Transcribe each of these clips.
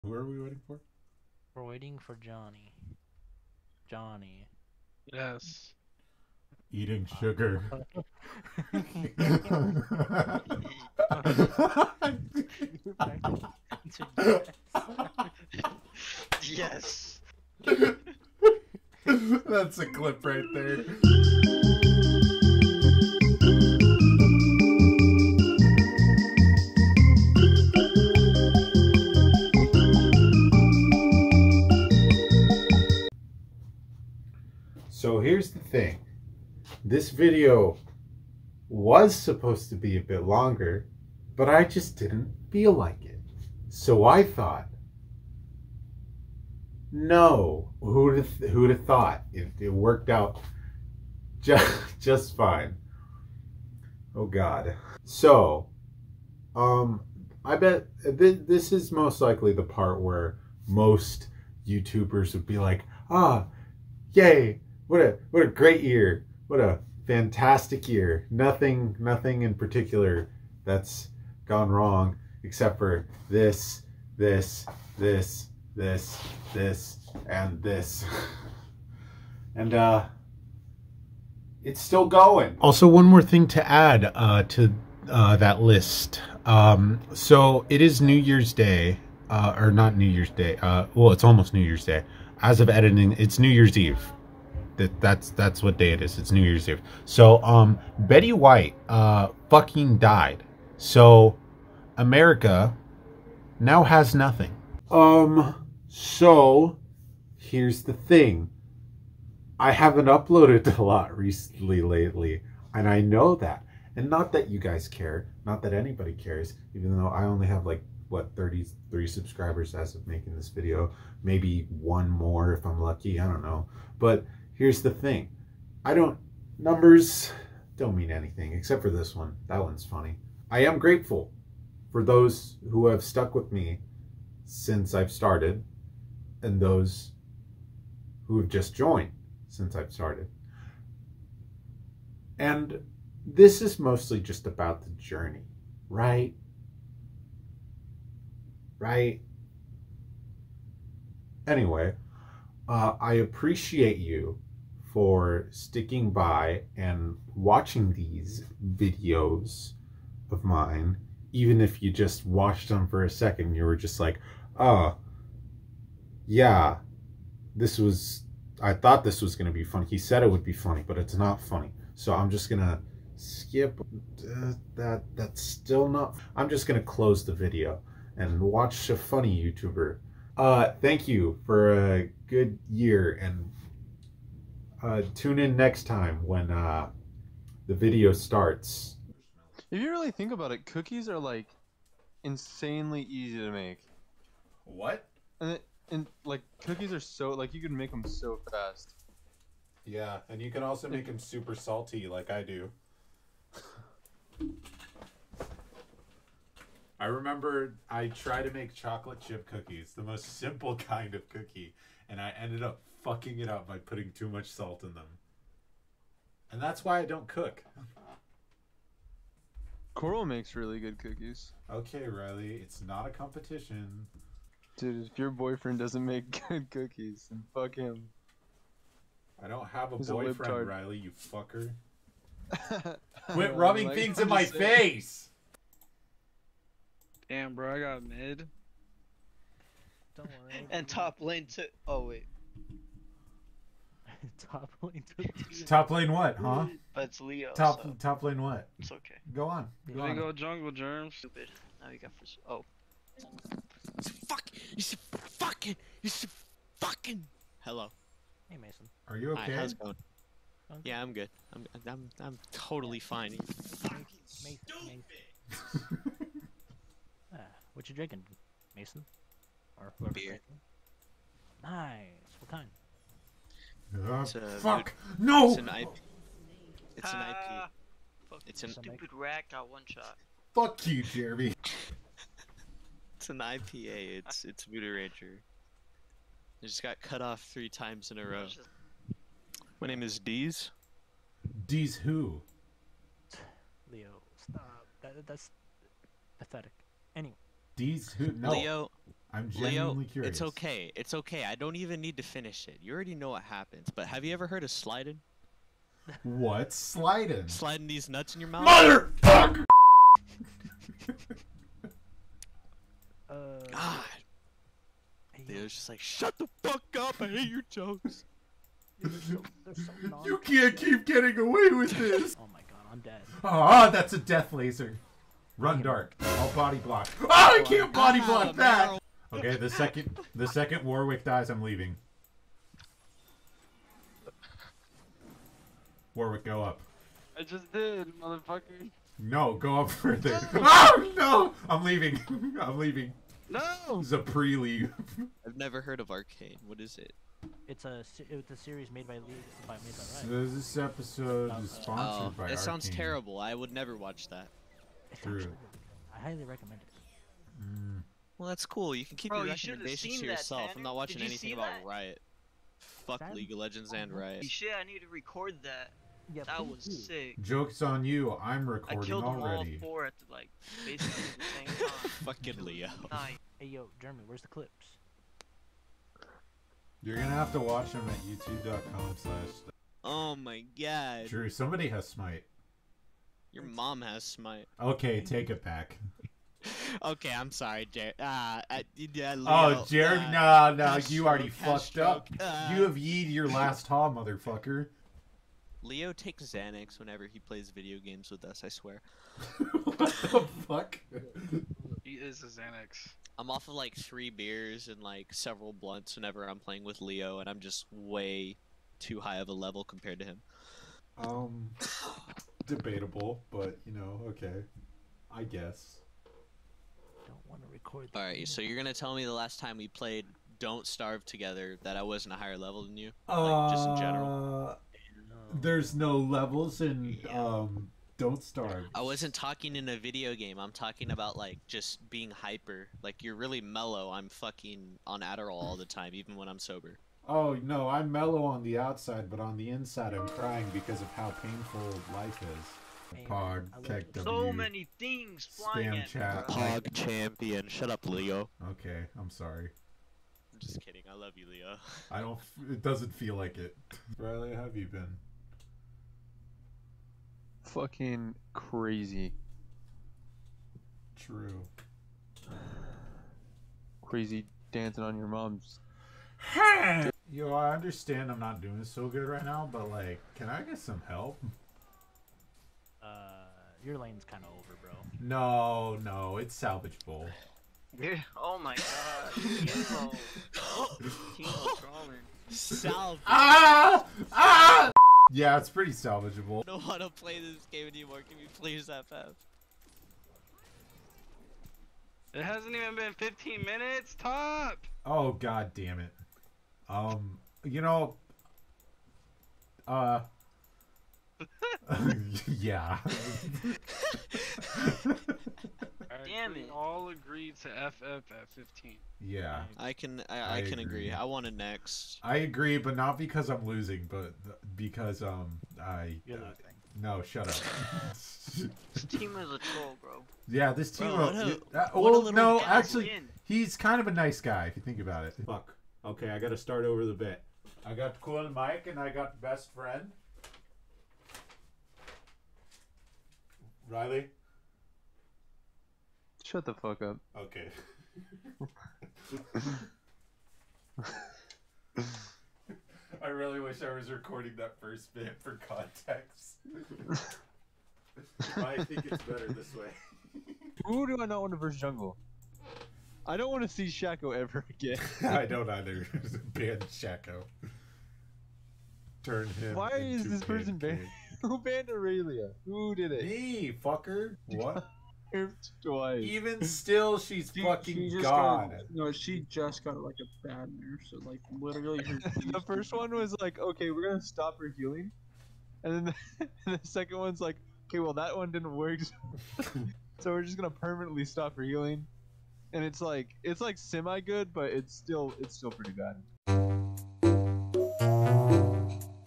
Who are we waiting for? We're waiting for Johnny. Johnny. Yes. Eating sugar. Yes. That's a clip right there. So here's the thing. This video was supposed to be a bit longer, but I just didn't feel like it. So I thought, no, who'd have thought? It worked out just fine. Oh God. So, I bet this is most likely the part where most YouTubers would be like, ah, yay, what a great year. What a fantastic year. Nothing in particular that's gone wrong except for this, and this. And it's still going. Also, one more thing to add to that list. So it is New Year's Day, or not New Year's Day. Well, it's almost New Year's Day. As of editing, it's New Year's Eve. That's what day it is. It's New Year's Eve. So Betty White fucking died. So America now has nothing. So here's the thing. I haven't uploaded a lot recently lately, and I know that. And not that you guys care, not that anybody cares, even though I only have like, what, 33 subscribers as of making this video. Maybe one more if I'm lucky, I don't know. But here's the thing. Numbers don't mean anything, except for this one. That one's funny. I am grateful for those who have stuck with me since I've started, and those who have just joined since I've started. And this is mostly just about the journey, right? Right? Anyway, I appreciate you for sticking by and watching these videos of mine, even if you just watched them for a second. You were just like, oh, yeah, I thought this was going to be funny. He said it would be funny, but it's not funny. So I'm just going to skip that's still not. I'm just going to close the video and watch a funny YouTuber. Thank you for a good year, and tune in next time when the video starts. If you really think about it, cookies are like insanely easy to make. What? And like cookies are so like you can make them so fast. Yeah, and you can also make them super salty like I do. I remember I tried to make chocolate chip cookies, the most simple kind of cookie, and I ended up fucking it up by putting too much salt in them. And that's why I don't cook. Coral makes really good cookies. Okay, Riley, it's not a competition. Dude, if your boyfriend doesn't make good cookies, then fuck him. I don't have a He's a boyfriend, libtard. Riley, you fucker. Quit rubbing things in my face! Damn, bro, I got mid. Don't worry. And top lane too. Oh wait, Top lane to Top lane what, huh? but it's Leo. Top So top lane what? it's okay. Go on. Let me go jungle germs. Stupid. Now you got first. Oh, You should fucking. Hello. Hey, Mason. Are you Hi, okay? how's it going? Okay. Yeah, I'm good. I'm totally fine. Mason. What you drinking, Mason? Or whoever's Beer. drinking? Nice. What kind? It's a Fuck! No! It's an IP. It's an Ah, IP. fuck, It's an stupid rat got one shot. Fuck you, Jeremy. it's an IPA. It's Voodoo Ranger. I just got cut off 3 times in a row. My name is Deez. D's who? Leo, stop. That's pathetic. Anyway. D's who? No, Leo, I'm Leo, genuinely curious. it's okay. It's okay. I don't even need to finish it. You already know what happens. But have you ever heard of sliding? What sliding? Sliding these nuts in your mouth? Motherfucker! God. Leo's just like, shut the fuck up. I hate your jokes. You can't keep getting away with this. Oh my god, I'm dead. Ah, that's a death laser. Run dark. I'll body block. Oh, I can't body block that. Okay, the second Warwick dies, I'm leaving. Warwick, go up. I just did, motherfucker. No, go up further. Oh no! I'm leaving. I'm leaving. No! It's a pre-leave. I've never heard of Arcane. What is it? It's a series made by Riot. This episode is sponsored by That sounds Arcane. terrible. I would never watch that. It's True. actually really good. I highly recommend it. Well, that's cool. You can keep Bro, your you should've recommendations seen to that, yourself. I'm Tanner. not watching Did you anything see about that? Riot. Fuck That- League of Legends and Riot. Shit, I need to record that. Yeah, That please was do. sick. Joke's on you. I'm I recording killed them all already. 4 at the, like, basically the same time. Fucking Leo. Nice. Hey yo, Jeremy, where's the clips? You're gonna have to watch them at youtube.com/. Oh my god. Drew, somebody has Smite. Your mom has Smite. Okay, take it back. Okay, I'm sorry, Jared. Yeah, Leo, Oh, Jared, no, has you already stroke, has fucked up. stroke. You have yeed your last haw, motherfucker. Leo takes Xanax whenever he plays video games with us, I swear. What the fuck? He is a Xanax. I'm off of like 3 beers and like several blunts whenever I'm playing with Leo, and I'm just way too high of a level compared to him. Debatable, but you know, okay. I guess. Don't want to record. the Alright, so you're gonna tell me the last time we played Don't Starve together that I wasn't a higher level than you? Like, just in general. There's no levels in Don't Starve. I wasn't talking in a video game. I'm talking about like just being hyper. Like you're really mellow. I'm fucking on Adderall all the time, even when I'm sober. Oh no, I'm mellow on the outside, but on the inside I'm crying because of how painful life is. Hey, Pog, I love Tech it. W, So many things flying spam at chat. me, bro. Pog champion. Shut up, Leo. Okay, I'm sorry. I'm just kidding. I love you, Leo. I don't. It doesn't feel like it. Riley, how have you been? Fucking crazy. True. Crazy dancing on your mom's. Yo, I understand I'm not doing so good right now, but like, can I get some help? Your lane's kind of over, bro. No, it's salvageable. Dude, oh my god. Timo. Timo trolling. Salve. Ah! Yeah, it's pretty salvageable. I don't want to play this game anymore. Can you please FF? It hasn't even been 15 minutes, top! Oh god damn it. You know, yeah. Alright, Damn we it. all agreed to FF at 15. Yeah. I can I can agree. agree. I want it next. I agree, but not because I'm losing, but because I You're losing. no, shut up. This team is a troll, bro. Yeah, this team. Bro, what a- what a well, little no, gas actually, win. he's kind of a nice guy if you think about it. Fuck. Okay, I gotta start over the bit. I got Cool Mike and I got Best Friend. Riley? Shut the fuck up. Okay. I really wish I was recording that first bit for context. I think it's better this way. Who do I not want to verse jungle? I don't want to see Shaco ever again. I don't either. Ban Shaco. Turn him. Why is into this person banned? pancake. Who banned Aurelia? Who did it? Me, fucker. What? Twice. Even still, she's She fucking just gone. got, no, she just got like a bad nerf, so like literally her. The first one was like, okay, we're gonna stop her healing, and then the second one's like, okay, well that one didn't work, so we're just gonna permanently stop her healing, and it's like semi good, but it's still pretty bad.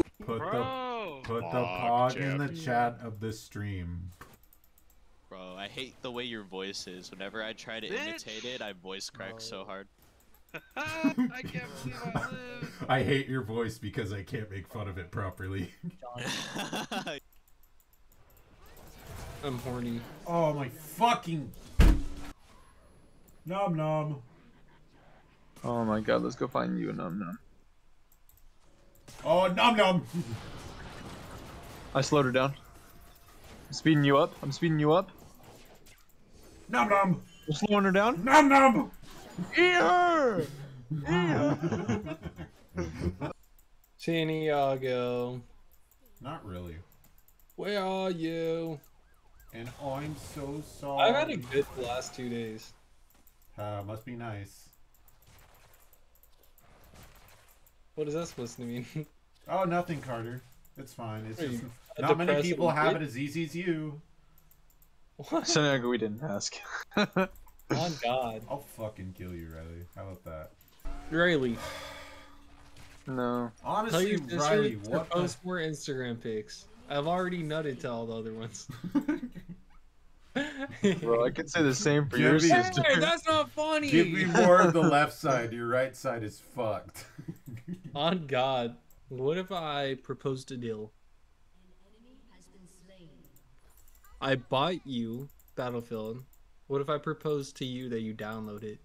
Bro! Put the pog in the chat of the stream. Bro, I hate the way your voice is. Whenever I try to imitate it, I voice crack so hard. I can't believe I live. I hate your voice because I can't make fun of it properly. I'm horny. Oh my fucking... Nom nom. Oh my god, let's go find you a num num. Oh, nom nom. I slowed her down. I'm speeding you up. I'm speeding you up. Nom nom. I'm slowing her down. Nom nom. Eat her! Eat her! Santiago, Not really. where are you? And I'm so sorry. I've had a good last 2 days. Must be nice. What is that supposed to mean? Oh, nothing, Carter. It's fine. It's Are just you not many depressed people little have kid? it as easy as you. What? Santiago, we didn't ask. On God. I'll fucking kill you, Riley. How about that? Riley, No. tell Honestly, your sister Riley, to what the... post more Instagram pics. I've already nutted to all the other ones. Bro, I could say the same for Give your me- sister. Hey, that's not funny! Give me more of the left side. Your right side is fucked. On God. What if I proposed a deal? I bought you Battlefield. What if I proposed to you that you download it?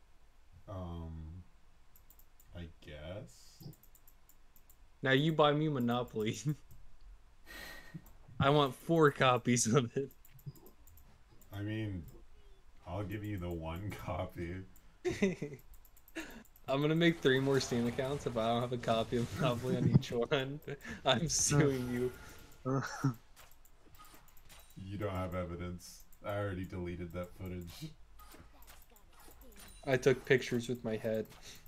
I guess. Now you buy me Monopoly. I want 4 copies of it. I mean, I'll give you the one copy. I'm gonna make 3 more Steam accounts if I don't have a copy of Monopoly on each one. I'm suing you. You don't have evidence. I already deleted that footage. I took pictures with my head.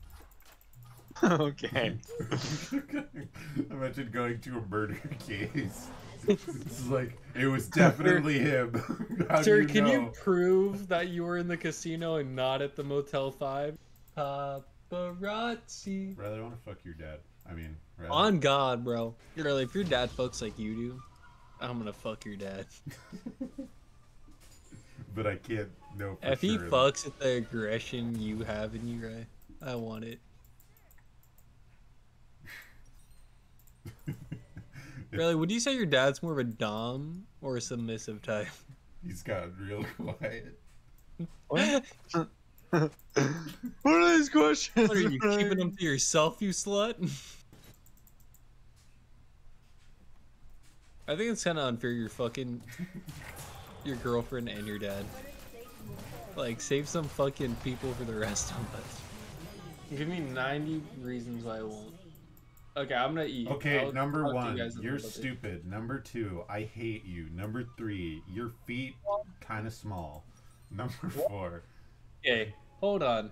Okay. Imagine going to a murder case. It's like, it was definitely him. How Sir, do you can know? you prove that you were in the casino and not at the Motel 5? Paparazzi. Rather, I want to fuck your dad. I mean, rather. On God, bro. Really, if your dad fucks like you do, I'm gonna fuck your dad. But I can't know for If he sure. fucks with the aggression you have in you, right? I want it. Really, would you say your dad's more of a dom or a submissive type? He's gotten real quiet. What? What are these questions? What are you keeping them to yourself, you slut? I think it's kind of unfair you're fucking your girlfriend and your dad. Like, save some fucking people for the rest of us. Give me 90 reasons why I won't. Okay, I'm gonna eat. Okay, I'll number talk to you 1, guys you're about this. stupid. Number 2, I hate you. Number 3, your feet kind of small. Number 4, Okay, hold on.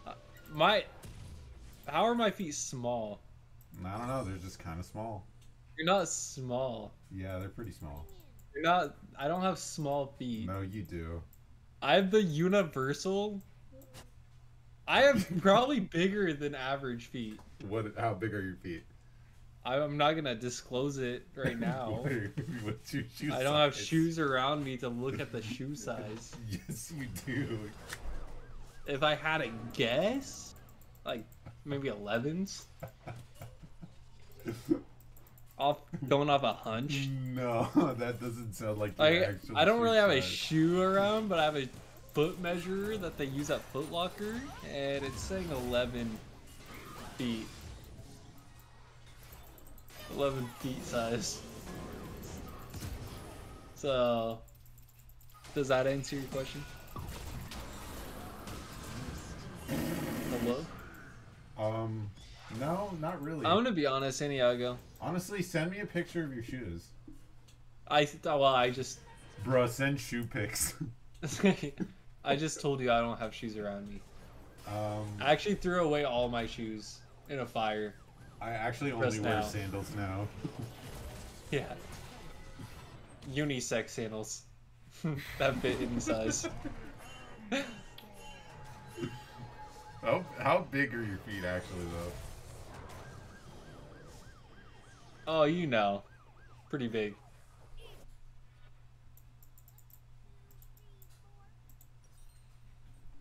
How are my feet small? I don't know, they're just kind of small. You're not small. Yeah, they're pretty small. You're not. I don't have small feet. No, you do. I have the universal. I have probably bigger than average feet. How big are your feet? I'm not gonna disclose it right now. What's your shoe I don't have size? shoes around me to look at the shoe size. Yes, you do. If I had a guess, like maybe 11s. Going off a hunch. No, that doesn't sound like your Like, actual I don't shoe really have a size. shoe around, but I have a foot measurer that they use at Foot Locker, and it's saying 11 feet. 11 feet size. So, does that answer your question? Hello? No, not really. I'm gonna be honest, Santiago. Honestly, send me a picture of your shoes. I just Bruh, send shoe pics. I just told you I don't have shoes around me. I actually threw away all my shoes in a fire. I actually Press only wear now. sandals now. Yeah. Unisex sandals. That fit any size. How big are your feet actually, though? Oh, you know. Pretty big.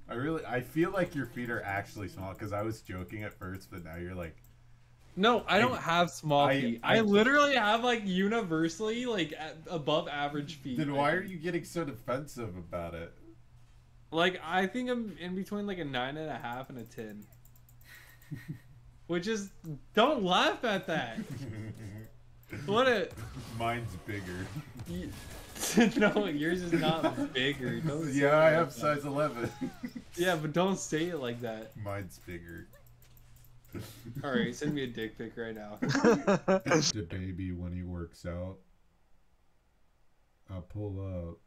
I feel like your feet are actually small because I was joking at first, but now you're like, No, I don't have small feet. I I- literally have like universally like above average feet. then why are you getting so defensive about it? Like I think I'm in between like a 9.5 and a 10. Which is, don't laugh at that. What a Mine's bigger. no, yours is not bigger. Don't say Yeah, it I like have that. size 11. Yeah, but don't say it like that. Mine's bigger. All right, send me a dick pic right now. The baby when he works out. I'll pull up.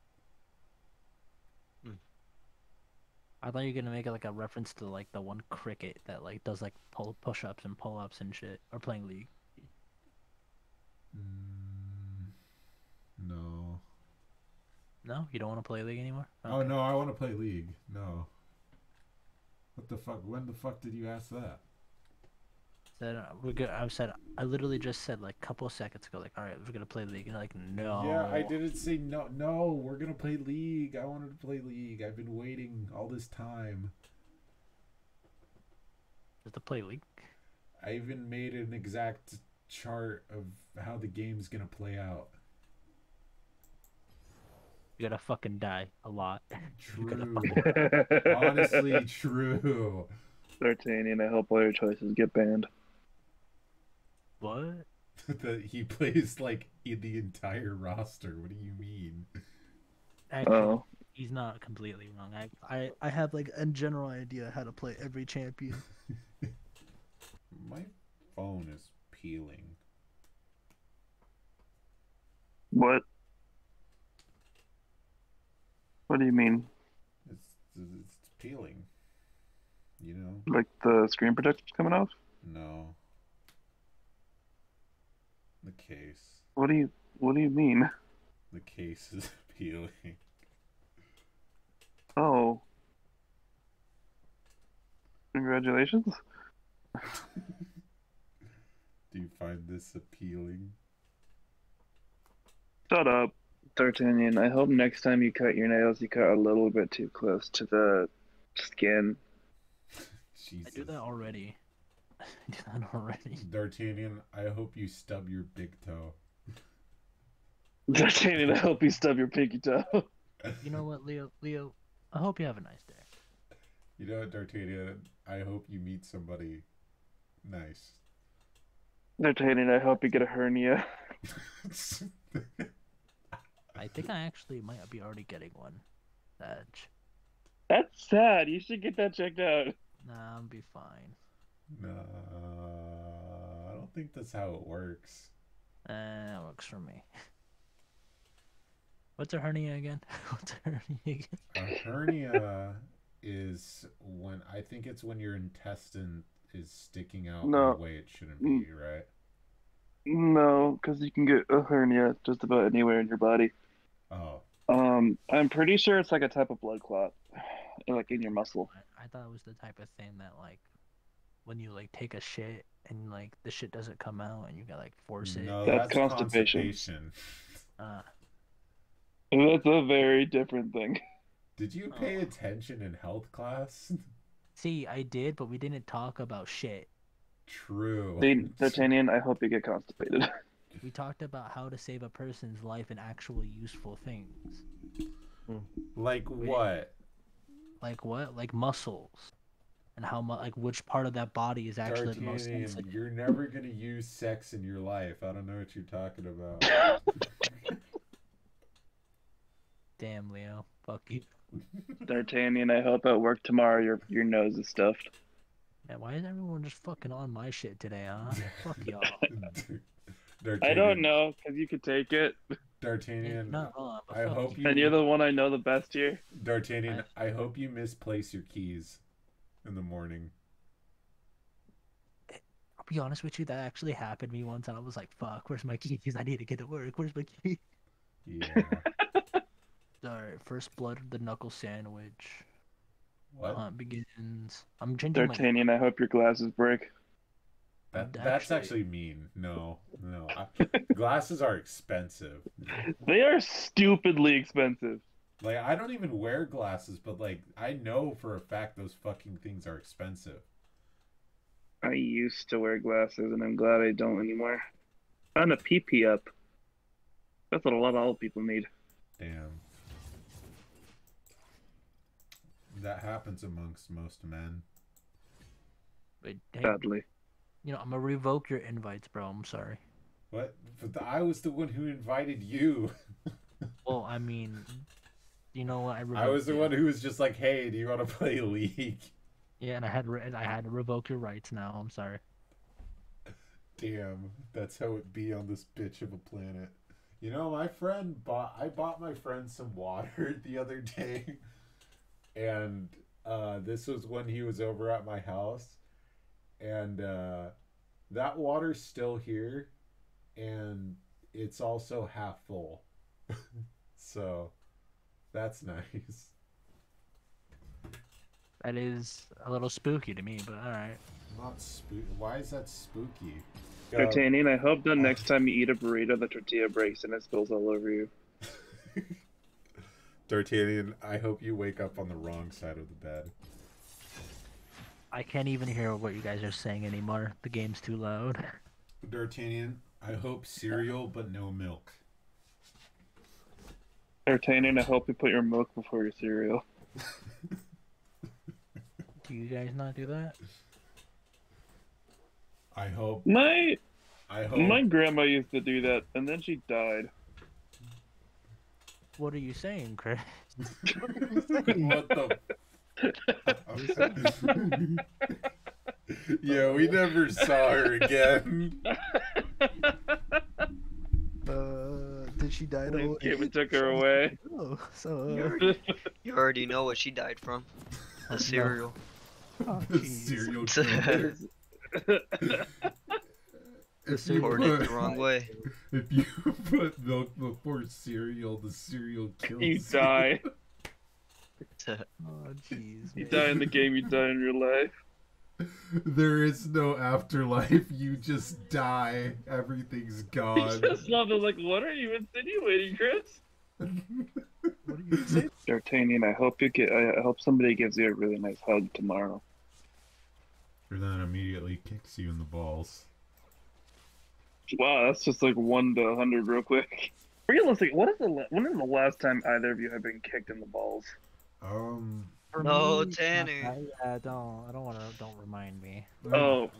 I thought you were gonna make it like a reference to like the one cricket that like does like push-ups and pull-ups and shit, or playing League. No. No, you don't want to play League anymore. Oh no, I want to play League. No. What the fuck? When the fuck did you ask that? Said we're good. I literally just said like a couple seconds ago, like, all right, we're gonna play League. And you're like, no. Yeah, I didn't say no. No, we're gonna play League. I wanted to play League. I've been waiting all this time. Just to play League. I even made an exact chart of how the game's gonna play out. You're gonna fucking die a lot. True. Honestly, true. D'Artagnan, I hope all your choices get banned. What? That he plays like in the entire roster. What do you mean? Actually, Oh. he's not completely wrong. I have like a general idea how to play every champion. My phone is peeling. What? What do you mean? It's peeling. You know? Like the screen protector's coming off? No. The case. What do you mean? The case is peeling. Oh. Congratulations. Do you find this appealing? Shut up. D'Artagnan, I hope next time you cut your nails, you cut a little bit too close to the skin. Jesus. I do that already. I do that already. D'Artagnan, I hope you stub your big toe. D'Artagnan, I hope you stub your pinky toe. You know what, Leo? Leo, I hope you have a nice day. You know what, D'Artagnan, I hope you meet somebody nice. D'Artagnan, I hope you get a hernia. I think I actually might be already getting one. Edge. That's sad. You should get that checked out. Nah, I'll be fine. No, I don't think that's how it works. That works for me. What's a hernia again? What's a hernia again? A hernia is when I think it's when your intestine is sticking out No. in a way it shouldn't be, right? No, because you can get a hernia just about anywhere in your body. Oh, I'm pretty sure it's like a type of blood clot, like in your muscle. I thought it was the type of thing that like when you like take a shit and like the shit doesn't come out and you gotta like force it. no, That's that's constipation. constipation. That's a very different thing. Did you pay attention in health class? See, I did, but we didn't talk about shit. True. D'Artagnan, I hope you get constipated. We talked about how to save a person's life and actually useful things. Like what? Like what? Like muscles. And how much, like which part of that body is actually the most D'Artagnan, sensitive. you're never gonna use sex in your life. I don't know what you're talking about. Damn, Leo. Fuck you. D'Artagnan, I hope at work tomorrow your nose is stuffed. Man, why is everyone just fucking on my shit today, huh? Fuck y'all. I don't know, because you could take it. D'Artagnan, Not wrong, but I fuck hope you. And you're the one I know the best here. D'Artagnan, I hope you misplace your keys in the morning. I'll be honest with you, that actually happened to me once, and I was like, fuck, where's my keys? I need to get to work. Where's my keys? Yeah. Alright, first blood of the knuckle sandwich. What? Hunt begins. I'm changing my... D'Artagnan, I hope your glasses break. That's actually mean. No. Glasses are expensive. They are stupidly expensive. Like, I don't even wear glasses, but like, I know for a fact those fucking things are expensive. I used to wear glasses, and I'm glad I don't anymore. Found a PP up. That's what a lot of old people need. Damn. That happens amongst most men. But hey, Sadly. you know, I'm gonna revoke your invites, bro. I'm sorry. What? But I was the one who invited you. Well, I mean, you know what? I was the one who was just like, "Hey, do you want to play League?" Yeah, and I had to revoke your rights now. I'm sorry. Damn, that's how it be on this bitch of a planet. You know, I bought my friend some water the other day, and this was when he was over at my house, and that water's still here, and it's also half full. So that's nice. That is a little spooky to me, but all right. Not spooky. Why is that spooky? D'Artagnan, I hope the next time you eat a burrito, the tortilla breaks and it spills all over you. D'Artagnan, I hope you wake up on the wrong side of the bed. I can't even hear what you guys are saying anymore. The game's too loud. D'Artagnan, I hope cereal but no milk. D'Artagnan, I hope you put your milk before your cereal. Do you guys not do that? I hope. My My grandma used to do that, and then she died. What are you saying, Chris? What the? Yeah, we never saw her again. Did she die? Came and took her away. Oh, so. You already know what she died from. The cereal. Oh, The jeez. cereal killer. If you Poured it the wrong way. If you put milk before cereal, the cereal kills You die. Oh, jeez. You man. die in the game, you die in real life. There is no afterlife. You just die. Everything's gone. Just love it. Like, what are you insinuating, Chris? What are you saying? D'Artagnan, I hope somebody gives you a really nice hug tomorrow. And then immediately kicks you in the balls. Wow, that's just like 1 to 100 real quick. Realistic, when is the last time either of you have been kicked in the balls? For No, me, Tanner. I don't remind me. Oh,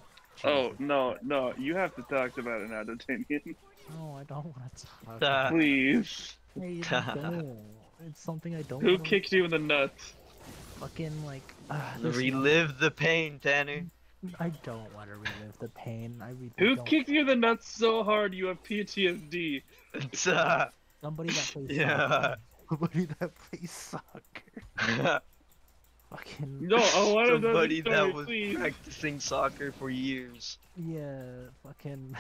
no, you have to talk about it now, D'Artagnan. No, I don't want to talk. Ah. Please. Hey, I don't. It's something I don't. Who wanna- kicked you in the nuts? Fucking like. listen, Relive the pain, Tanner. I don't want to relive the pain. I really Who don't. kicked you in the nuts so hard you have PTSD? Somebody that plays Yeah. soccer. Somebody that plays soccer. Fucking. No, I want to know Somebody the that story, was please. practicing soccer for years. Yeah. Fucking.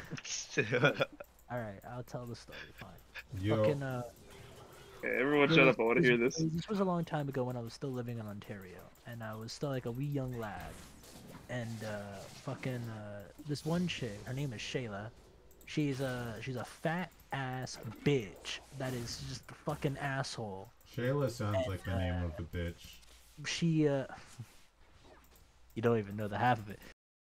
All right, I'll tell the story. Fine. Yo, Fucking. Okay, everyone shut up, I want to hear this. This was a long time ago when I was still living in Ontario, and I was still like a wee young lad. And fucking this one chick, her name is Shayla. She's a fat ass bitch that is just a fucking asshole. Shayla sounds like the name of a bitch. She you don't even know the half of it.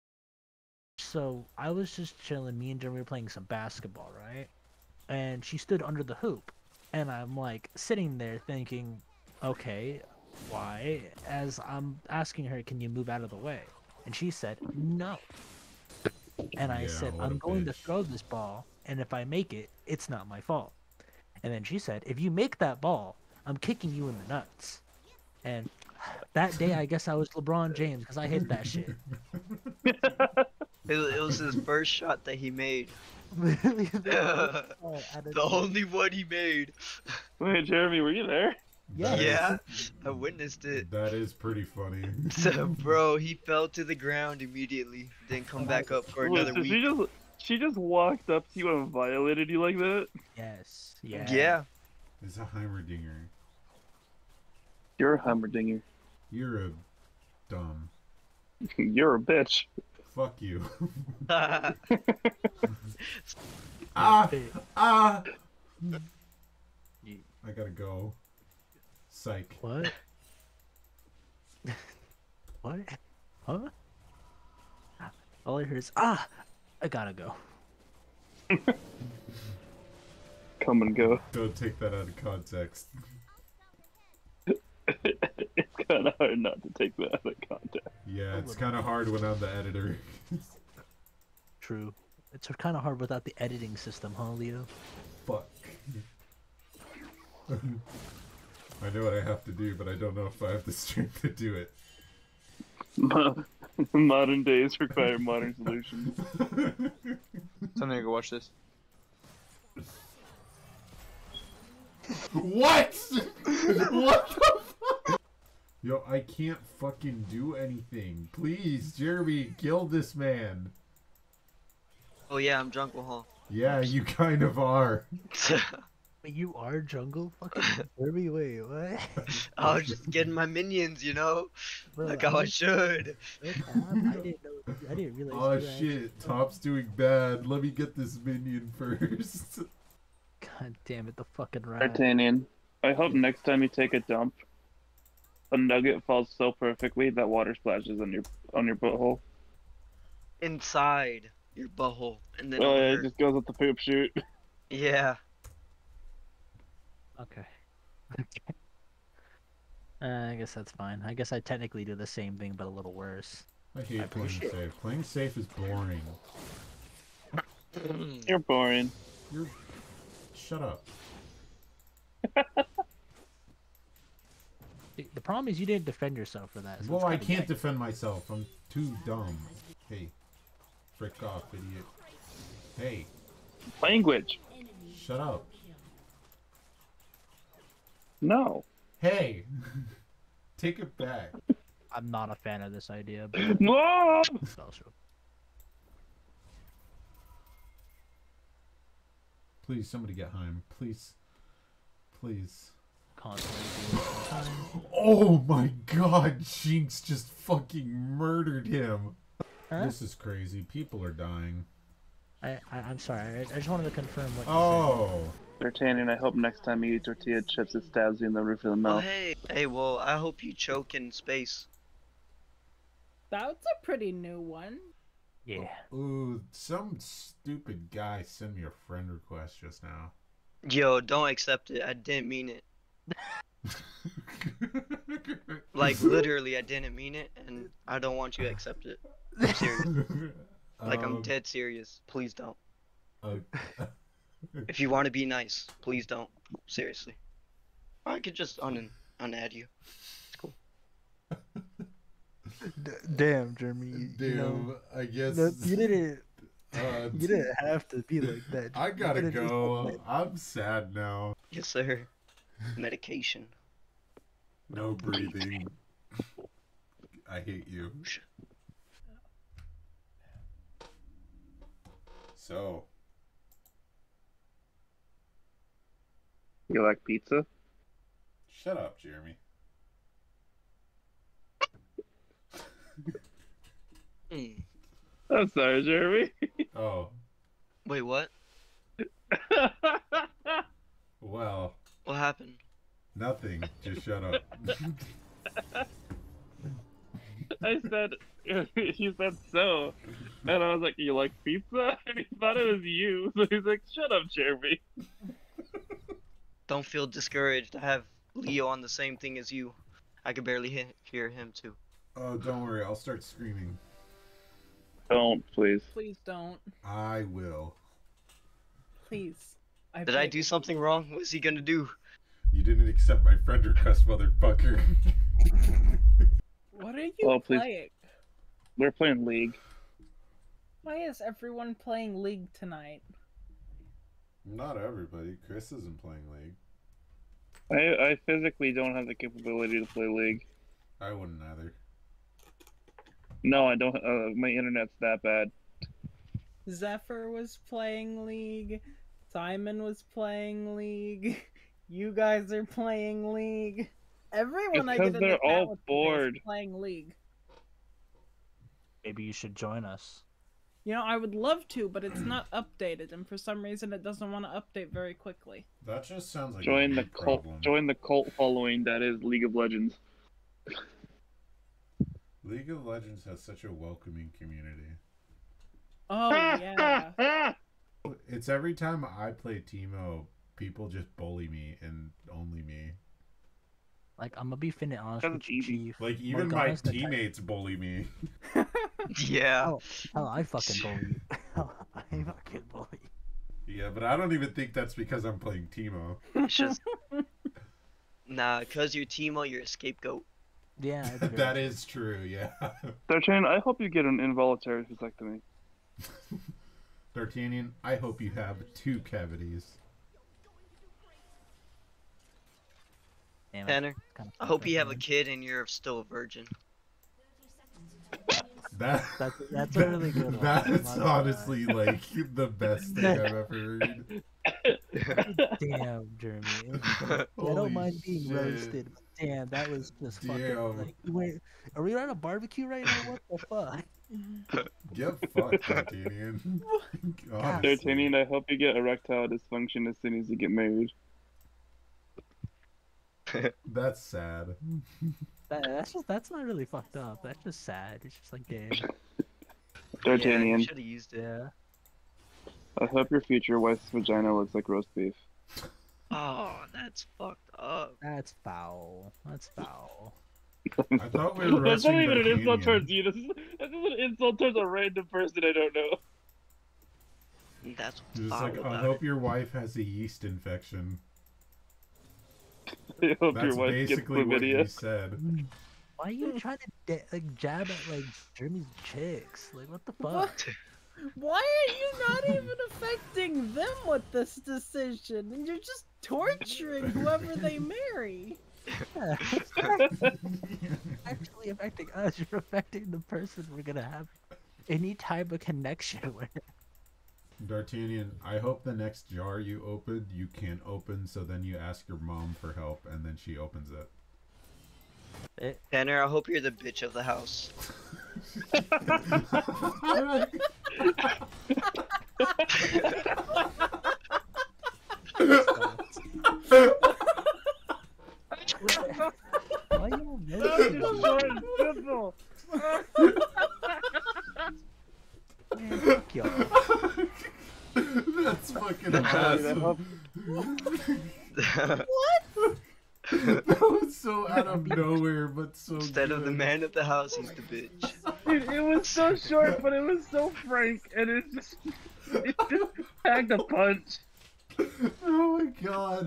So I was just chilling. Me and Jeremy were playing some basketball, right? And she stood under the hoop, and I'm like sitting there thinking, okay, why? As I'm asking her, can you move out of the way? And she said, no. And I Yeah, said, what a I'm going to bitch. throw this ball, and if I make it, it's not my fault. And then she said, if you make that ball, I'm kicking you in the nuts. And that day, I guess I was LeBron James because I hit that shit. It was his first shot that he made. Literally, The only one he made. Wait, Jeremy, were you there? Yeah. Yeah, I witnessed it. That is pretty funny. So, bro, he fell to the ground immediately. Didn't come back up for another Listen, week. she just walked up to you and violated you like that? Yes. Yeah. Yeah. It's a Heimerdinger. You're a hummerdinger. You're a dumb. You're a bitch. Fuck you. Yeah. Ah! Hey, Ah! you- I gotta go. Psych. What? What? Huh? All I heard is, I gotta go. Come and go. Don't take that out of context. It's kind of hard not to take that out of context. Yeah, it's kind of hard when I'm the editor. True. It's kind of hard without the editing system, huh, Leo? Fuck. I know what I have to do, but I don't know if I have the strength to do it. Modern days require modern solutions. So I'm gonna go watch this. What? What the fuck? Yo, I can't fucking do anything. Please, Jeremy, kill this man. Oh yeah, I'm drunk with Hall. Yeah, you kind of are. Wait, you are jungle? Fucking Kirby? Wait, what? I was just getting my minions, you know? Bro, Like how I should. I didn't know. I didn't realize. Oh you were shit, Top's doing bad. Let me get this minion first. God damn it, the fucking rat. D'Artagnan, I hope next time you take a dump, a nugget falls so perfectly that water splashes on your butthole. Inside your butthole. And then Oh it'll yeah, it hurt. just goes up the poop chute. Yeah. Okay. I guess that's fine. I guess I technically do the same thing, but a little worse. I hate playing safe. Playing safe is boring. You're boring. You're... Shut up. The problem is you didn't defend yourself for that. So Well, it's I kinda can't bad. defend myself. I'm too dumb. Hey. Frick off, idiot. Hey. Language. Shut up. No. Hey. Take it back. I'm not a fan of this idea, but No. it's also Please, somebody get Heim. Please. Please. constantly doing it sometimes. Oh my god, Jinx just fucking murdered him. Huh? This is crazy. People are dying. I'm sorry. I just wanted to confirm what you Oh. D'Artagnan, I hope next time you eat tortilla chips, it stabs you in the roof of the Oh mouth. hey. Hey, well, I hope you choke in space. That's a pretty new one. said. Yeah. Ooh, some stupid guy sent me a friend request just now. Yo, don't accept it. I didn't mean it. Like, literally, I didn't mean it, and I don't want you to accept it. I'm serious. Like, I'm dead serious. Please don't. If you want to be nice, please don't. Seriously. I could just unadd you. It's cool. Damn, Jeremy. Damn, I guess. You didn't. Uh, You didn't have to be like that. I gotta You could've go. just- I'm sad now. Yes, sir. Medication. No breathing. I hate you. So, You like pizza? shut up, Jeremy. Mm. I'm sorry, Jeremy. Oh, Wait, what? well, What happened? nothing. Just shut up. I said, you said so. And I was like, you like pizza? And he thought it was you. So he's like, shut up, Jeremy. Don't feel discouraged. I have Leo on the same thing as you. I could barely hear him, too. Oh, don't worry. I'll start screaming. Don't, please. Please don't. I will. Please. Did I do something wrong? What's he gonna do? You didn't accept my friend request, motherfucker. What are you Oh, please. playing? We're playing League. Why is everyone playing League tonight? Not everybody. Chris isn't playing League. I physically don't have the capability to play League. I wouldn't either. No, I don't. My internet's that bad. Zephyr was playing League. Simon was playing League. You guys are playing League. Everyone I Because get in they're the all chat with bored. is playing League. Maybe you should join us. You know, I would love to, but it's not updated, and for some reason it doesn't want to update very quickly. That just sounds like Join a the me cult. problem. Join the cult following that is League of Legends. League of Legends has such a welcoming community. Oh, yeah. It's every time I play Teemo, people just bully me and only me. Like, I'm gonna be finna honest That's with you, easy. Chief. Like, even my Morgana's the type- teammates bully me. Yeah. Hell, I fucking bully you. Hell, I fucking bully you. Yeah, but I don't even think that's because I'm playing Teemo. It's just nah, cause you're Teemo, you're a scapegoat. Yeah, it's very That is true, yeah. D'Artagnan, I hope you get an involuntary vasectomy. D'Artagnan, I hope you have 2 cavities. Damn it. Tanner, Kinda I hope fucked you up, have a man. kid and you're still a virgin. That's a really good one. That's I'm not gonna lie. honestly like the best thing I've ever heard. Damn, Jeremy. I Holy don't mind being shit. roasted. But damn, that was just fucking. Damn. Like, wait, are we on a barbecue right now? What the fuck? Get fucked, D'Artagnan. Honestly. D'Artagnan, I hope you get erectile dysfunction as soon as you get married. That's sad. That's not really fucked up. That's just sad. It's just like, damn. D'Artagnan, should have used it. Yeah. I hope your future wife's vagina looks like roast beef. Oh, that's fucked up. That's foul. That's foul. I thought we were That's not roasting even an insult D'Artagnan. towards you. This is an insult towards a random person I don't know. That's Just foul like, I about hope your wife has a yeast infection. I hope That's your wife gets basically what you chlamydia. said. Why are you trying to like jab at like Jeremy's chicks? Like, what the fuck? Why are you not even affecting them with this decision? And you're just torturing whoever they marry. Yeah. Actually affecting us. You're affecting the person we're gonna have any type of connection with. D'Artagnan, I hope the next jar you open, you can't open, so then you ask your mom for help, and then she opens it. Tanner, I hope you're the bitch of the house. Why you Simple. Man, fuck y'all. That's fucking D'Artagnan, I awesome. hope That was so out of nowhere, but so Instead good. of the man of the house, he's the bitch. it was so short, but it was so frank, and it just packed a punch. Oh my god.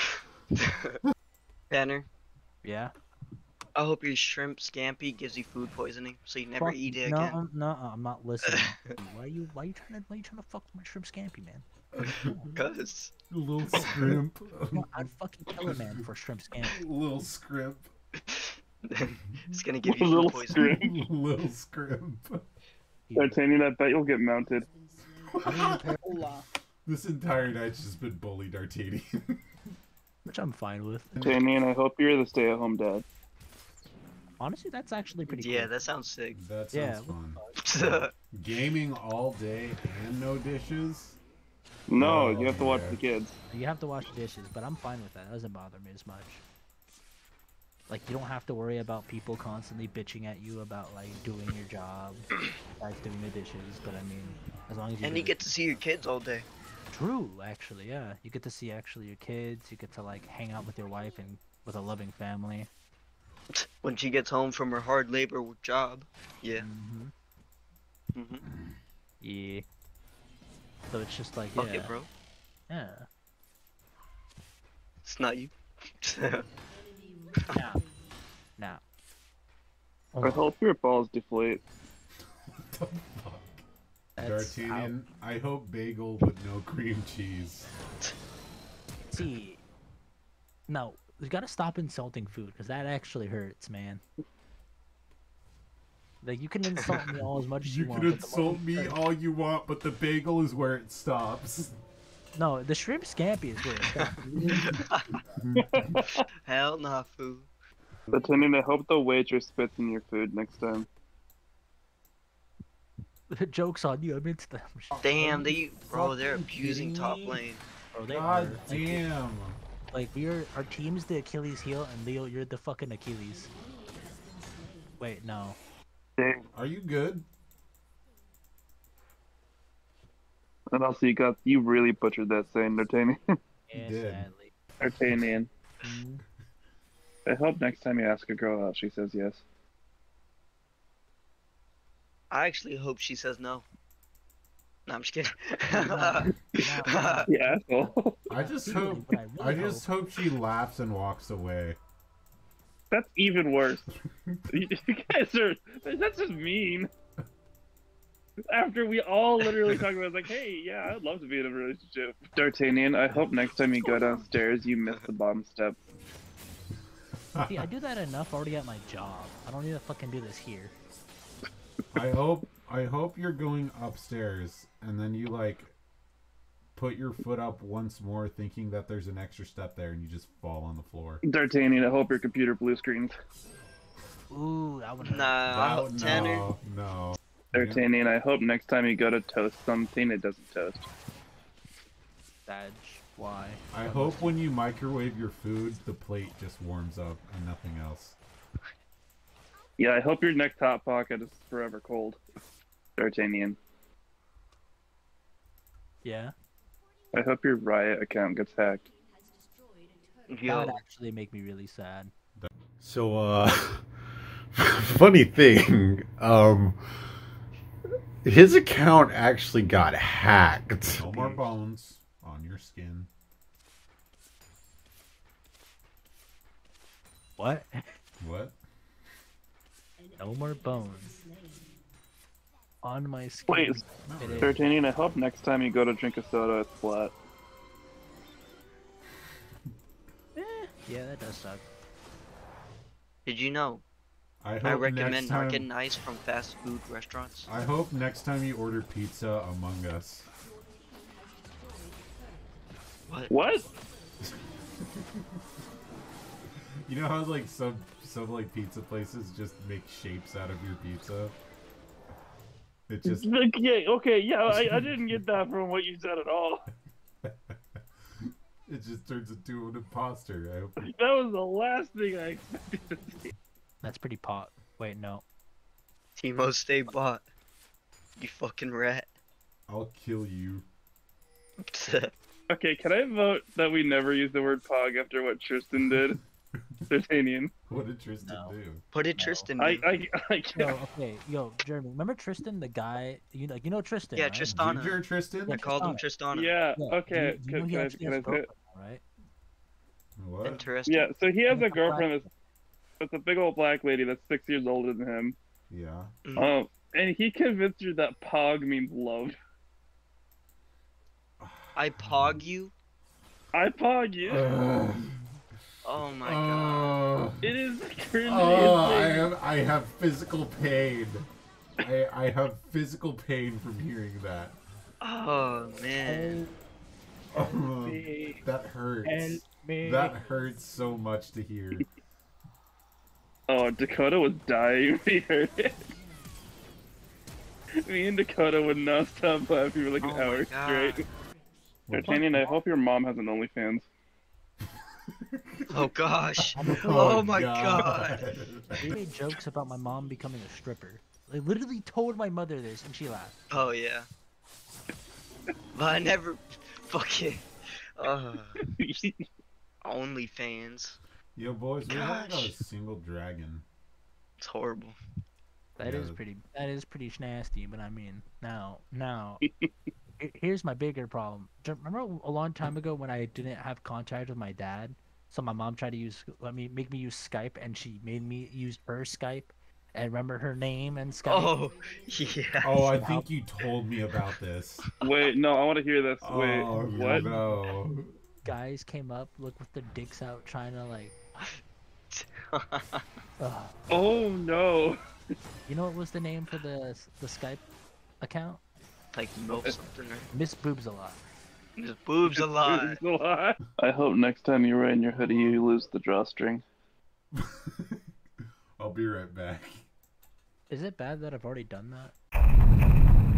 Tanner, Yeah. I hope your shrimp scampi gives you food poisoning, so you never Fuck, eat it no, again. no, I'm not listening. Why you trying to fuck my shrimp scampi, man? Cause Little scrimp. No, I'd fucking kill a man for shrimp scampi. Little scrimp. it's gonna give you Little food poisoning. scrimp. Little scrimp. D'Artagnan, I bet you'll get mounted. Hola. This entire night's just been bullied, D'Artagnan. Which I'm fine with. D'Artagnan, I hope you're the stay-at-home dad. Honestly, that's actually pretty Yeah, cool. that sounds sick. That sounds Yeah, fun. Gaming all day and no dishes? No, Oh, you have to watch yeah. the kids. You have to wash dishes, but I'm fine with that. That doesn't bother me as much. Like, you don't have to worry about people constantly bitching at you about, like, doing your job, like doing the dishes, but I mean, as long as you And do you it- get to see your kids all day. True, actually, yeah. You get to see actually your kids, you get to, like, hang out with your wife and with a loving family. When she gets home from her hard labor job. Yeah. Mm-hmm. hmm Yeah. So it's just like, Fuck yeah. it, bro. Yeah. It's not you. Now. Now. I hope your balls deflate. That's D'Artagnan, I hope bagel with no cream cheese. See. No, we gotta stop insulting food, because that actually hurts, man. Like, you can insult me all as much as you, You want. can but the insult moment me you start- all you want, but the bagel is where it stops. No, the shrimp scampi is where it stops. Hell nah, fool. D'Artagnan, I hope the waitress spits in your food next time. Joke's on you. I'm into them. Damn, bro, they're fucking abusing kidding top me? lane. Bro, they God are. damn. Like our team's the Achilles heel, and Leo, you're the fucking Achilles. Wait, no. Are you good? And also, you really butchered that saying, D'Artagnan. Yeah, did. sadly. D'Artagnan. Mm. I hope next time you ask a girl out, she says yes. I actually hope she says no. No, I'm just kidding. Yeah, asshole. I just Really, hope. but I I really just hope she laughs and walks away. That's even worse. You guys are. That's just mean. After we all literally talk about, like, hey, yeah, I'd love to be in a relationship. D'Artagnan, I hope next time you go downstairs, you miss the bottom step. See, I do that enough already at my job. I don't need to fucking do this here. I hope you're going upstairs and then you like put your foot up once more thinking that there's an extra step there and you just fall on the floor. D'Artagnan, I hope your computer blue screens. Ooh, I would. Nah, Tanner. No. D'Artagnan, I hope next time you go to toast something, it doesn't toast. Badge. Why? I hope when you microwave your food, the plate just warms up and nothing else. Yeah, I hope your next hot pocket is forever cold. D'Artagnan. Yeah. I hope your Riot account gets hacked. That Yo, would actually make me really sad. So, funny thing, his account actually got hacked. No more bones on your skin. What? What? No more bones. On my skin. Wait, It is. D'Artagnan, I hope next time you go to drink a soda, it's flat. Yeah, that does suck. did you know? I I hope recommend next not time. getting ice from fast food restaurants. I hope next time you order pizza, Among Us. What? You know how like some like pizza places just make shapes out of your pizza? It just I didn't get that from what you said at all. it just turns into an imposter. I hope That was the last thing I expected to see. That's pretty pot. Wait, no. Timo, stay bot. You fucking rat. I'll kill you. Okay, can I vote that we never use the word pog after what Tristan did? D'Artagnan. What did Tristan do? What did Tristan I do? can't. Yo, okay, yo, Jeremy, remember Tristan, the guy? You know Tristan, Yeah, right? Tristana. Ginger Tristan? I called him Tristana. Yeah, Yeah, okay. do you know he Can I actually say has a it? girlfriend now, right? What? Interesting. Yeah, so he has a girlfriend that's a big old black lady that's 6 years older than him. Yeah. And he convinced her that pog means love. I pog you? I pog you. Oh my god. It is cringy. I have physical pain. I have physical pain from hearing that. Oh man. That hurts. Help me. That hurts so much to hear. Oh, Dakota was dying when he heard it. Me and Dakota would not stop laughing for like an Oh my hour God. straight. D'Artagnan, I hope your mom has an OnlyFans. Oh gosh. Oh, Oh my god. They made jokes about my mom becoming a stripper. I literally told my mother this, and she laughed. Oh yeah. But I never fucking OnlyFans. Yo, boys, we haven't got a Gosh. single dragon. It's horrible. That Yeah. is pretty nasty. But I mean, now, here's my bigger problem. Remember a long time ago when I didn't have contact with my dad, so my mom tried to make me use Skype, and she made me use her Skype, and remember her name and Skype. Oh yeah. Oh, I think you told me about this. Wait, no, I want to hear this. Wait, Oh, what? no. Guys came up, look with their dicks out, trying to like. Oh no. You know what was the name for the Skype account? Like milk something, right? Miss Boobs a lot. His boobs a lot. It's a lot. I hope next time you're wearing your hoodie, you lose the drawstring. I'll be right back. Is it bad that I've already done that?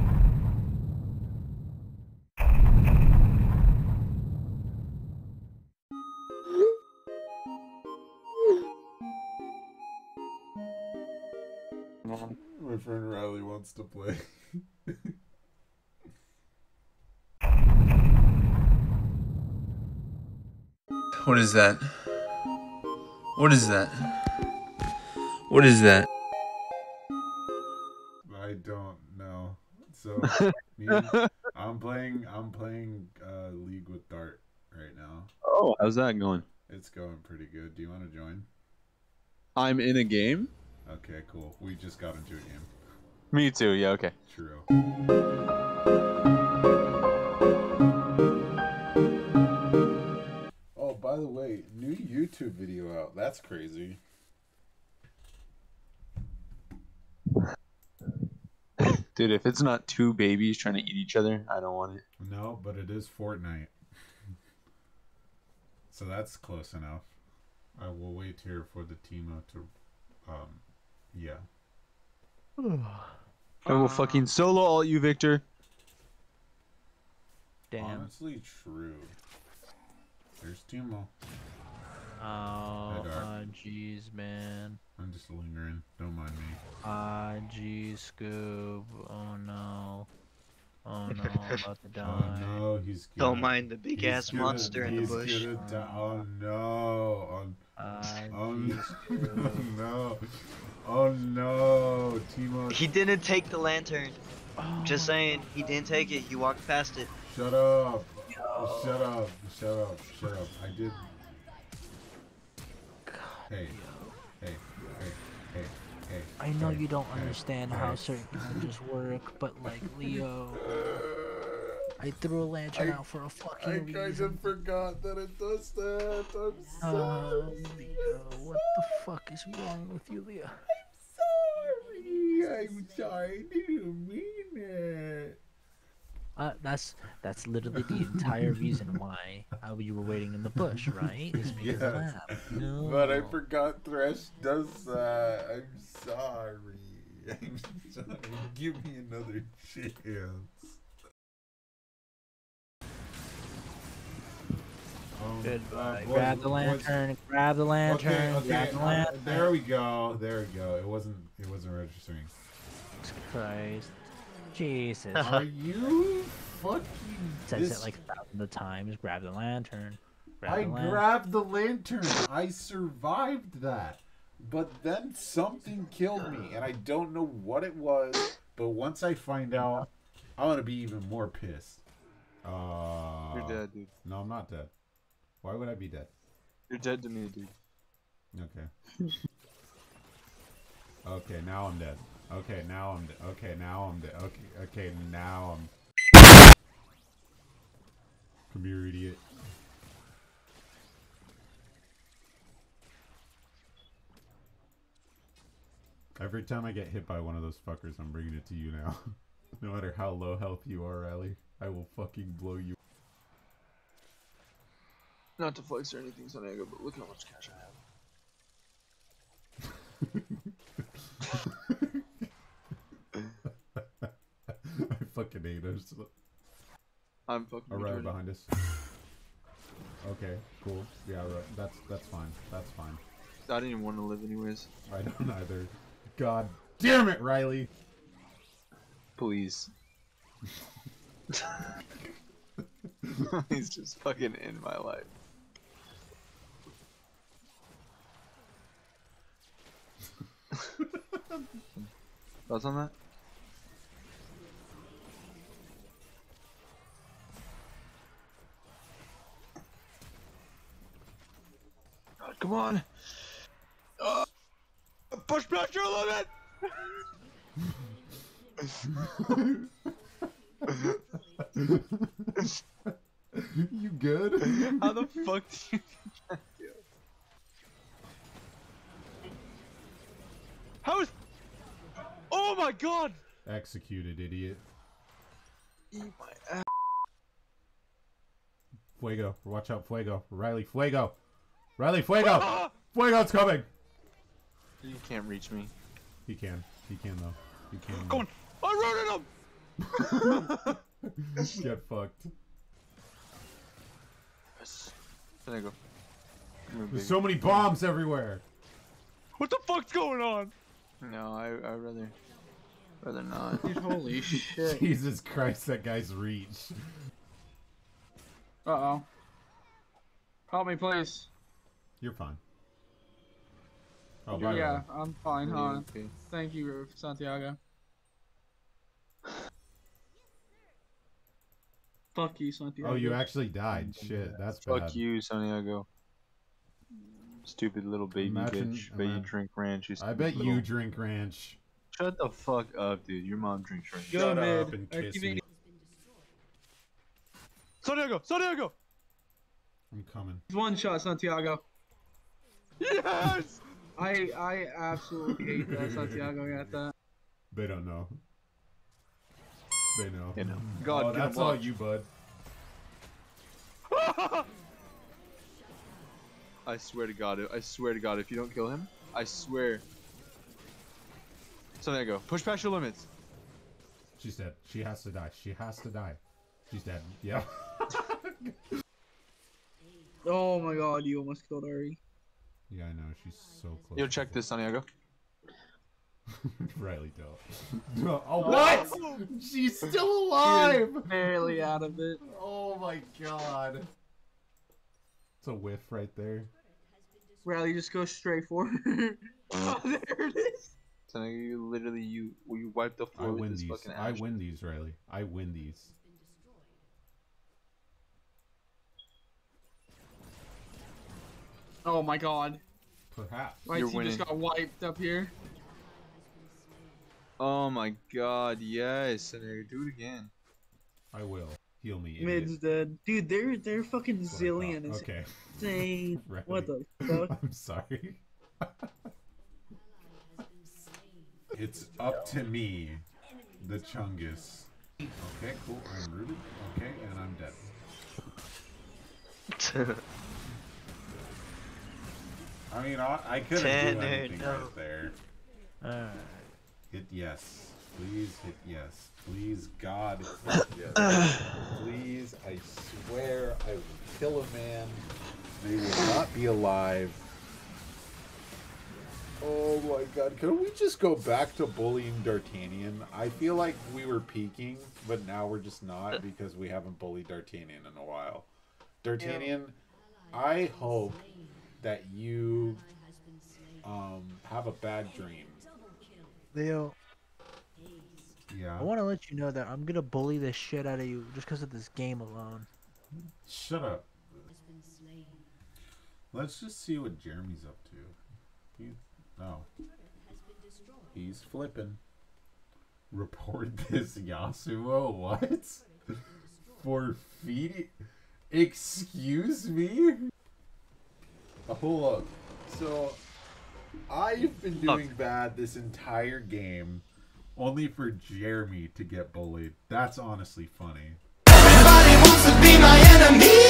wants to play. What is that? What is that? What is that? I don't know. So me, I'm playing League with Dart right now. Oh, how's that going? It's going pretty good. Do you want to join? I'm in a game? Okay, cool. We just got into a game. Me too, yeah, okay. True. Oh, by the way, new YouTube video out. That's crazy. Dude, if it's not two babies trying to eat each other, I don't want it. No, but it is Fortnite. So that's close enough. I will wait here for the Timo to, yeah. I will fucking solo all you, Victor. Damn. Honestly, true. There's Timo. Oh, jeez, man. I'm just lingering. Don't mind me. Jeez, Scoob. Oh no. Oh no, I'm about to die. Oh no, he's good. Don't mind the big ass monster in the bush. Oh no. Oh no. Oh no. Timo. He didn't take the lantern. Just saying, he didn't take it. He walked past it. Shut up. Shut up. Shut up. Shut up. I did. Hey. Hey. Hey. Hey. I know you don't understand how certain characters work, but like Leo, I threw a lantern out for a fucking reason. I kind of forgot that it does that. I'm sorry. Leo, what the fuck is wrong with you, Leo? I'm sorry. I didn't mean it. That's literally the entire reason why you were waiting in the bush, right? Is because of that. No. But I forgot Thresh does that. I'm sorry. I'm sorry. Give me another chance. Goodbye. Grab the lantern. Grab the lantern. Okay, grab the lantern. there we go. There we go. It wasn't registering. Jesus Christ. Jesus. Are you fucking? Says it like thousands of times. Grab the lantern. Grabbed the lantern. I survived that. But then something killed me, and I don't know what it was. But once I find out, I'm gonna be even more pissed. You're dead, dude. No, I'm not dead. Why would I be dead? You're dead to me, dude. Okay. Okay, now I'm dead. Okay, now I'm dead. Okay, now I'm dead. Okay, now I'm... Come here, idiot. Every time I get hit by one of those fuckers, I'm bringing it to you now. No matter how low health you are, Riley, I will fucking blow you. Not to flex or anything, Sonego, but look how much cash I have. I fucking hate us. I'm fucking right behind us. Okay, cool. Yeah, right. That's fine. That's fine. I didn't even want to live anyways. I don't either. God damn it, Riley! Please. He's just fucking in my life. Thoughts on that? God, come on! Push past your limit! You good? How the fuck did you get that kill? How is... Oh my god! Executed, idiot. Eat my ass. Fuego. Watch out, Fuego. Riley, Fuego! Riley, Fuego! Fuego's coming! You can't reach me. He can. He can, though. He can. Go on! I run at him! Get fucked. Yes. There you go. There's so many bombs everywhere! What the fuck's going on? No, I'd rather... Or they're not. Dude, holy shit. Jesus Christ, that guy's reach. Uh-oh. Help me, please. You're fine. Oh, by the Yeah, way. I'm fine, huh? Okay. Thank you, Santiago. Fuck you, Santiago. Oh, you actually died. Shit, that's bad. Fuck you, Santiago. Stupid little baby bitch. Bet you drink ranch. You I bet stupid you little- drink ranch. Shut the fuck up, dude. Your mom drinks ranch. Go Shut mid. up and kiss me. Santiago! Santiago! I'm coming. One shot, Santiago. Yes! I absolutely hate that Santiago got that. They don't know. They know. You know. God, oh, get him that's all blocked. you, bud. I swear to God, if you don't kill him, I swear. Santiago, push past your limits. She's dead. She has to die. She has to die. She's dead. Yeah. Oh my god, you almost killed Ari. Yeah, I know. She's so close. Yo, check this, Santiago. Riley, don't. Oh, what? She's still alive! She is barely out of it. Oh my god. It's a whiff right there. Riley, just go straight for her. Oh, there it is. Santiago, you literally, you wiped the floor I with win this these. fucking I ash. win these, Riley. I win these. Oh my god. Perhaps. My You're team winning. just got wiped up here. Oh my God, yes, Santiago, do it again. I will. Heal me, idiot. Mid's dead. Dude, they're fucking That's what I zillion. thought. Is Okay. insane. Riley. What the fuck? I'm sorry. It's up to me, the Chungus. Okay, cool. I'm rooted. Okay, and I'm dead. I mean, I couldn't do anything right there. Hit yes. Please hit yes. Please, God, hit yes. Please, I swear I will kill a man. They will not be alive. Oh my god, can we just go back to bullying D'Artagnan? I feel like we were peaking, but now we're just not because we haven't bullied D'Artagnan in a while. D'Artagnan, I hope that you have a bad dream. Leo, Yeah. I want to let you know that I'm gonna bully the shit out of you just because of this game alone. Shut up. Let's just see what Jeremy's up to. He's flipping. Report this, Yasuo. What? For feeding? Excuse me? Hold up. So, I've been doing bad this entire game only for Jeremy to get bullied. That's honestly funny. Everybody wants to be my enemy.